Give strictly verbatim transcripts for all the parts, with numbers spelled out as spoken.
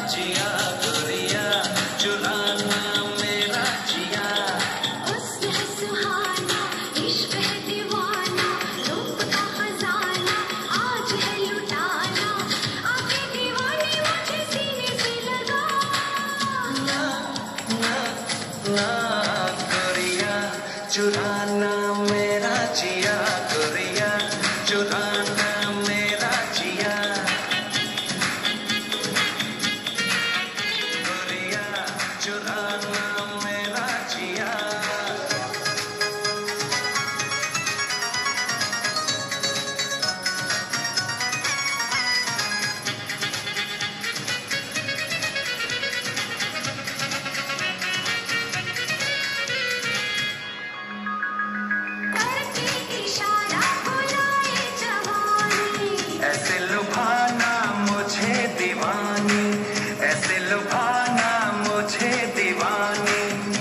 जिया गोरिया चुराना मेरा जिया। हुस्न है सुहाना, इश्क है दीवाना, रूप का खजाना आज है लुटाना, आके दीवानी मुझे सीने से लगा। ना ना ना गोरिया चुराना मेरा जिया गोरिया चुराना मेरा जिया। गोरिया चुराना मेरा जिया। करके इशारा बुलाए जवानी, ऐसे लुभाना मुझे दीवानी, ऐसे लुभाना मुझे दीवानी।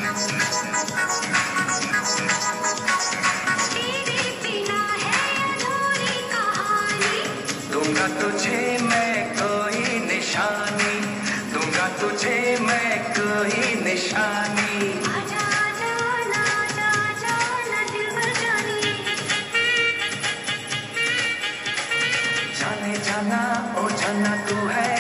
तेरे बिना है अधूरी कहानी, दूंगा तुझे मैं कोई निशानी, दूंगा तुझे मैं कोई निशानी। आजा आजा ना आजा आजा ना दिल भर जानी। जाने जाना ओ जाना तू है